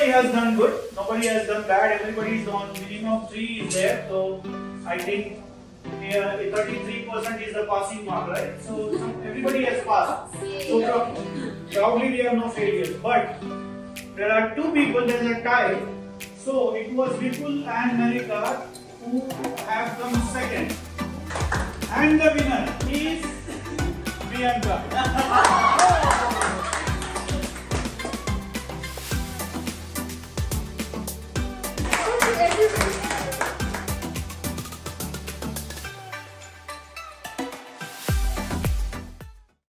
Nobody has done good, nobody has done bad, everybody is on minimum 3 is there. So I think 33% is the passing mark, right? So everybody has passed. So probably we have no failures. But there are two people, there is a tie. So it was Vipul and Marika who have come second. And the winner is Priyanka.